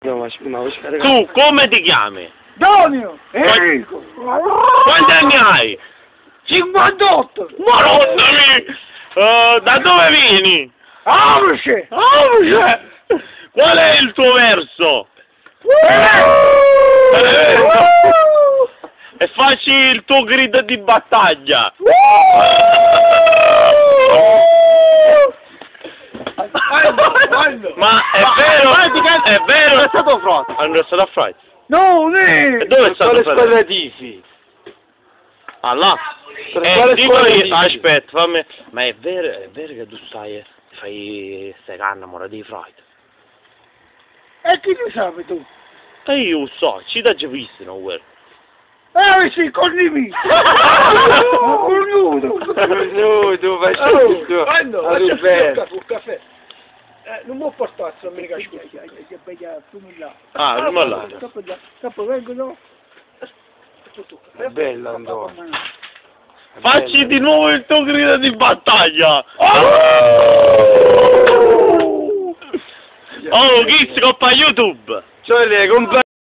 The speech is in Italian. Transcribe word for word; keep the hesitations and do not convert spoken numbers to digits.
No, ma ma vuoi scaricare? Tu come ti chiami? Donio! Enrico! Quanti anni hai? cinquantotto! Madonna mia! Uh, da dove vieni? Abrice! Abrice! Qual è il tuo verso? E facci il tuo grido di battaglia! Ma è vero? È vero? È stato Frott. Hanno stato a Fright. No, ne! E dove è stato Quale Fright? squadra tifi? Ah là. Per Eh, quale dico squadra io, tifi? aspetta, fammi. Ma è vero, è vero che tu stai, fai, stai innamorata di Fright? E chi lo sa tu? E io so, ci da già visto, no, guarda. Eh sì, condiviso! Ma cornuto! No, tu fai Oh, tutto. quando? A Ruben. Un caffè. Eh, non può portarsi domenica scorsa. Ah, non me l'ha. Dopo, dopo vengono. È bello, Andò. Facci di nuovo il tuo grido di battaglia! Oh, chi si coppa YouTube? Cioè, le